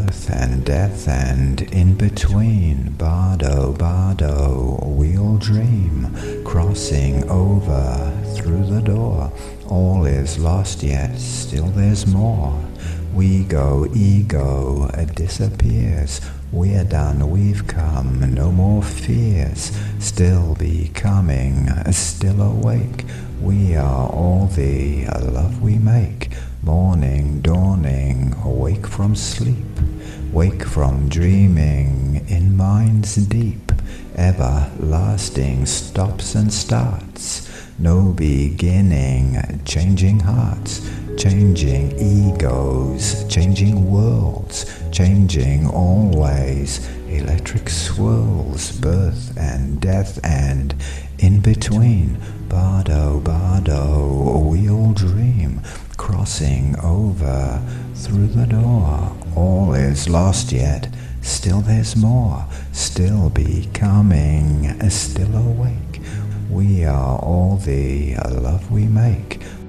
birth and death and in between. Bardo, bardo, we'll dream, crossing over through the door. All is lost yet still there's more. We go, ego disappears. We're done, we've come, no more fears. Still becoming, still awake. We are all the love we make. Morning, dawning, awake from sleep. Wake from dreaming in minds deep. Everlasting stops and starts. No beginning, changing hearts. Changing egos, changing worlds, changing always. Electric swirls, birth and death and in between. Bardo, bardo, we'll dream, crossing over through the door. All is lost yet, still there's more. Still becoming, still awake. We are all the love we make.